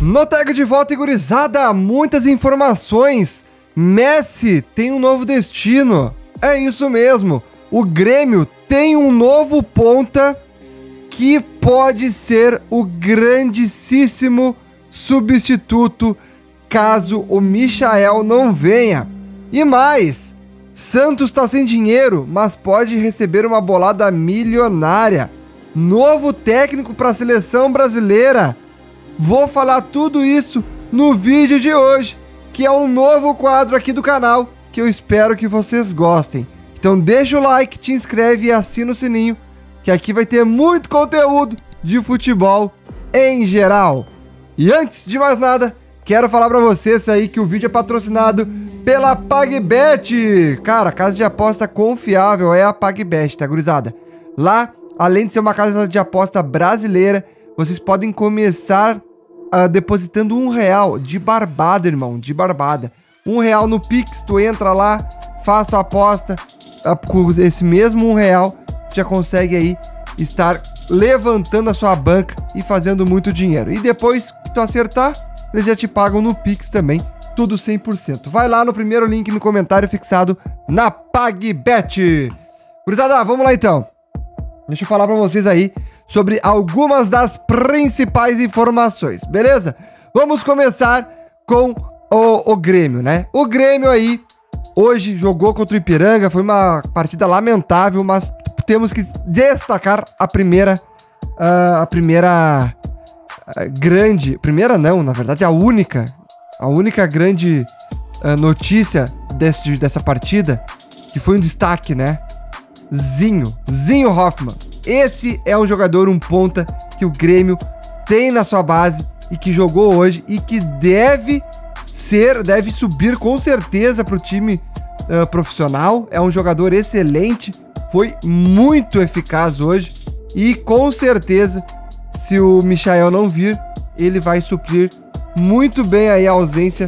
No Tag de volta, gurizada, muitas informações. Messi tem um novo destino. É isso mesmo. O Grêmio tem um novo ponta que pode ser o grandíssimo substituto caso o Michael não venha. E mais, Santos tá sem dinheiro, mas pode receber uma bolada milionária. Novo técnico para a seleção brasileira. Vou falar tudo isso no vídeo de hoje, que é um novo quadro aqui do canal, que eu espero que vocês gostem. Então deixa o like, te inscreve e assina o sininho, que aqui vai ter muito conteúdo de futebol em geral. E antes de mais nada, quero falar pra vocês aí que o vídeo é patrocinado pela PagBet. Cara, casa de aposta confiável é a PagBet, tá, gurizada? Lá, além de ser uma casa de aposta brasileira, vocês podem começar depositando R$1 de barbada, irmão, de barbada. R$1 no Pix, tu entra lá, faz tua aposta, com esse mesmo R$1, já consegue aí estar levantando a sua banca e fazendo muito dinheiro. E depois que tu acertar, eles já te pagam no Pix também, tudo 100%. Vai lá no primeiro link no comentário fixado na PagBet. Gurizada, vamos lá então. Deixa eu falar pra vocês aí sobre algumas das principais informações, beleza? Vamos começar com o Grêmio, né? O Grêmio aí, hoje jogou contra o Ipiranga, foi uma partida lamentável, mas temos que destacar a primeira única grande notícia dessa partida, que foi um destaque, né? Zinho Hoffmann. Esse é um jogador, um ponta, que o Grêmio tem na sua base e que jogou hoje e que deve subir com certeza para o time profissional. É um jogador excelente, foi muito eficaz hoje e com certeza, se o Michael não vir, ele vai suprir muito bem aí a ausência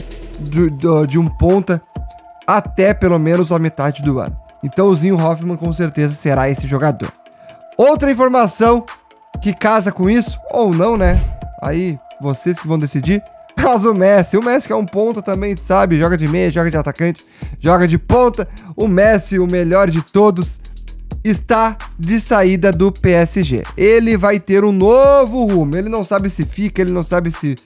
de um ponta até pelo menos a metade do ano. Então o Zinho Hoffmann com certeza será esse jogador. Outra informação que casa com isso, ou não, né? Aí vocês que vão decidir. Mas o Messi que é um ponta também, sabe? Joga de meia, joga de atacante, joga de ponta. O Messi, o melhor de todos, está de saída do PSG. Ele vai ter um novo rumo. Ele não sabe se fica, ele não sabe se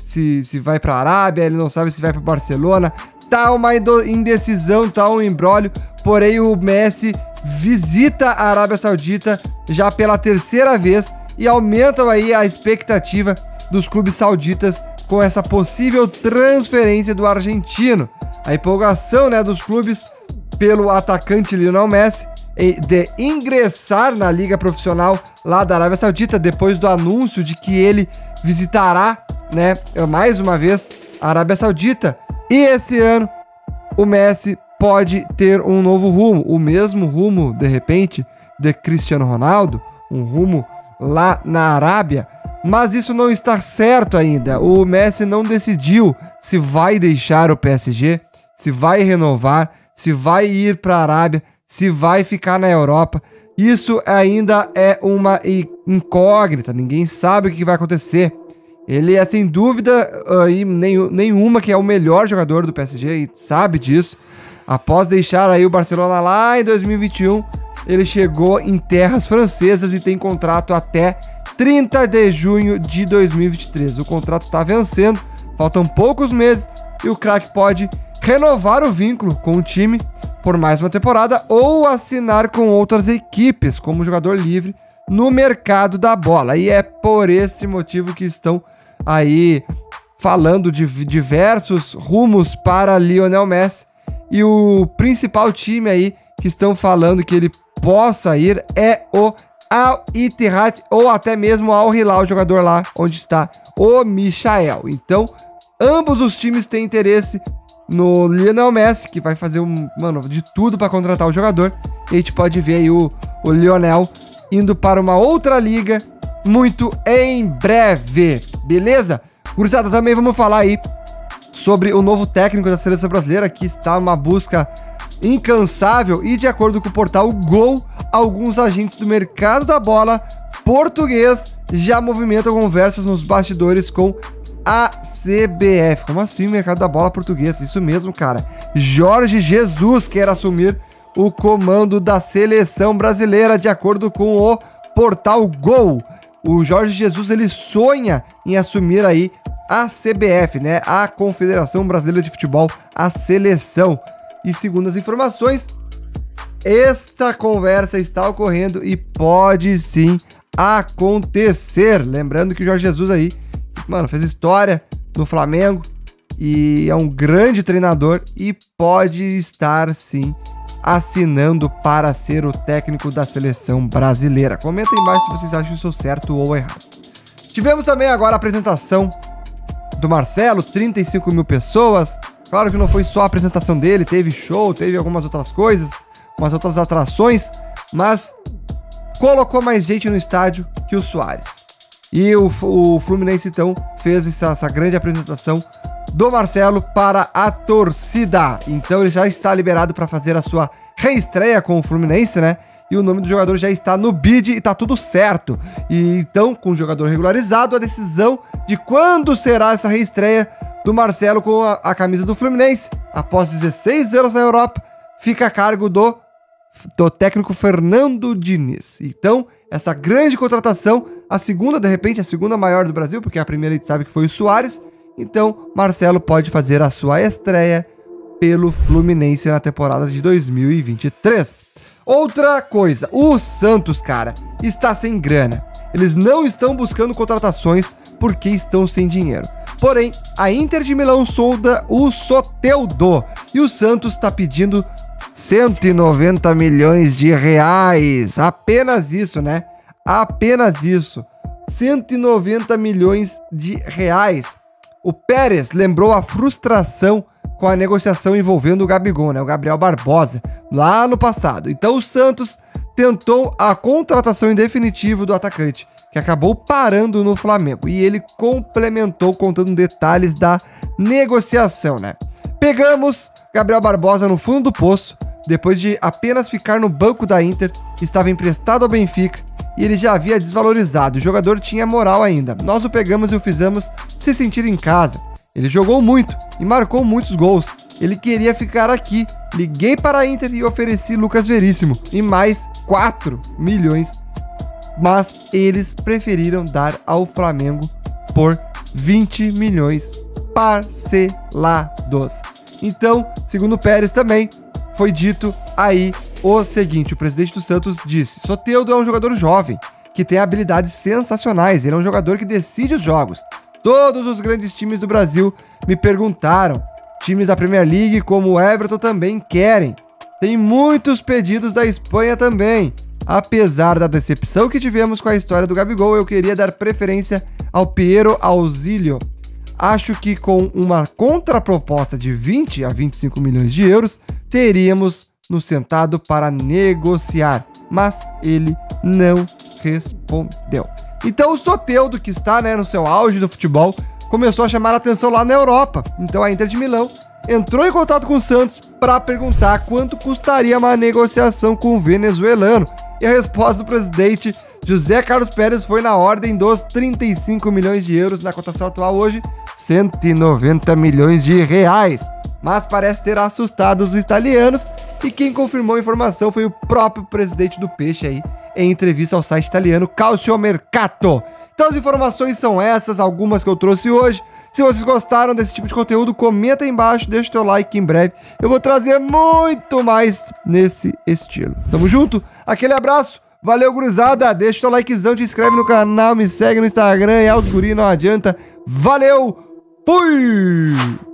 vai para a Arábia, ele não sabe se vai para Barcelona. Tá uma indecisão, tá um imbróglio. Porém, o Messi visita a Arábia Saudita já pela terceira vez e aumentam aí a expectativa dos clubes sauditas com essa possível transferência do argentino. A empolgação, né, dos clubes pelo atacante Lionel Messi de ingressar na liga profissional lá da Arábia Saudita depois do anúncio de que ele visitará, né, mais uma vez a Arábia Saudita. E esse ano o Messi pode ter um novo rumo, o mesmo rumo, de repente, de Cristiano Ronaldo, um rumo lá na Arábia, mas isso não está certo ainda. O Messi não decidiu se vai deixar o PSG, se vai renovar, se vai ir para a Arábia, se vai ficar na Europa. Isso ainda é uma incógnita, ninguém sabe o que vai acontecer. Ele é sem dúvida nenhuma que é o melhor jogador do PSG e sabe disso. Após deixar aí o Barcelona lá em 2021, ele chegou em terras francesas e tem contrato até 30 de junho de 2023. O contrato está vencendo, faltam poucos meses e o craque pode renovar o vínculo com o time por mais uma temporada ou assinar com outras equipes como jogador livre no mercado da bola. E é por esse motivo que estão aí falando de diversos rumos para Lionel Messi. E o principal time aí que estão falando que ele possa ir é o Al Ittihad ou até mesmo Al Hilal, o jogador lá onde está o Michael. Então, ambos os times têm interesse no Lionel Messi, que vai fazer de tudo para contratar o jogador. E a gente pode ver aí o Lionel indo para uma outra liga muito em breve, beleza? Gurizada, também vamos falar aí sobre o novo técnico da seleção brasileira, que está uma busca incansável e, de acordo com o portal Gol, alguns agentes do mercado da bola português já movimentam conversas nos bastidores com a CBF. Como assim, mercado da bola portuguesa? Isso mesmo, cara. Jorge Jesus quer assumir o comando da seleção brasileira, de acordo com o portal Gol. O Jorge Jesus, ele sonha em assumir aí a CBF, né? A Confederação Brasileira de Futebol, a seleção. E segundo as informações, esta conversa está ocorrendo e pode sim acontecer. Lembrando que o Jorge Jesus aí, mano, fez história no Flamengo e é um grande treinador e pode estar sim assinando para ser o técnico da seleção brasileira. Comenta aí embaixo se vocês acham que eu sou certo ou errado. Tivemos também agora a apresentação do Marcelo, 35 mil pessoas. Claro que não foi só a apresentação dele, teve show, teve algumas outras coisas, umas outras atrações, mas colocou mais gente no estádio que o Suárez. E o Fluminense então fez essa grande apresentação do Marcelo para a torcida. Então ele já está liberado para fazer a sua reestreia com o Fluminense, né? E o nome do jogador já está no bid e tá tudo certo. E então, com o jogador regularizado, a decisão de quando será essa reestreia do Marcelo com a camisa do Fluminense, após 16 anos na Europa, fica a cargo do técnico Fernando Diniz. Então, essa grande contratação, a segunda, de repente, a segunda maior do Brasil, porque a primeira a gente sabe que foi o Suárez. Então, Marcelo pode fazer a sua estreia pelo Fluminense na temporada de 2023. Outra coisa, o Santos, cara, está sem grana. Eles não estão buscando contratações porque estão sem dinheiro. Porém, a Inter de Milão sonda o Soteldo e o Santos está pedindo 190 milhões de reais. Apenas isso, né? Apenas isso. 190 milhões de reais. O Pérez lembrou a frustração com a negociação envolvendo o Gabigol, né? O Gabriel Barbosa, lá no passado. Então o Santos tentou a contratação em definitivo do atacante, que acabou parando no Flamengo. E ele complementou contando detalhes da negociação, né? Pegamos Gabriel Barbosa no fundo do poço, depois de apenas ficar no banco da Inter, estava emprestado ao Benfica e ele já havia desvalorizado. O jogador tinha moral ainda. Nós o pegamos e o fizemos se sentir em casa. Ele jogou muito e marcou muitos gols. Ele queria ficar aqui. Liguei para a Inter e ofereci Lucas Veríssimo e mais 4 milhões. Mas eles preferiram dar ao Flamengo por 20 milhões parcelados. Então, segundo o Pérez também, foi dito aí o seguinte: o presidente do Santos disse: Soteldo é um jogador jovem, que tem habilidades sensacionais, ele é um jogador que decide os jogos. Todos os grandes times do Brasil me perguntaram, times da Premier League como o Everton também querem. Tem muitos pedidos da Espanha também. Apesar da decepção que tivemos com a história do Gabigol, eu queria dar preferência ao Piero Auxílio. Acho que com uma contraproposta de 20 a 25 milhões de euros, teríamos nos sentado para negociar, mas ele não respondeu. Então o Soteldo, que está, né, no seu auge do futebol, começou a chamar a atenção lá na Europa. Então a Inter de Milão entrou em contato com o Santos para perguntar quanto custaria uma negociação com o venezuelano. E a resposta do presidente José Carlos Pérez foi na ordem dos 35 milhões de euros, na cotação atual hoje, 190 milhões de reais. Mas parece ter assustado os italianos, e quem confirmou a informação foi o próprio presidente do Peixe aí, em entrevista ao site italiano Calciomercato. Então as informações são essas, algumas que eu trouxe hoje. Se vocês gostaram desse tipo de conteúdo, comenta aí embaixo, deixa o teu like, que em breve eu vou trazer muito mais nesse estilo. Tamo junto, aquele abraço, valeu gurizada, deixa o teu likezão, te inscreve no canal, me segue no Instagram, é Altos Guri, não adianta, valeu, fui!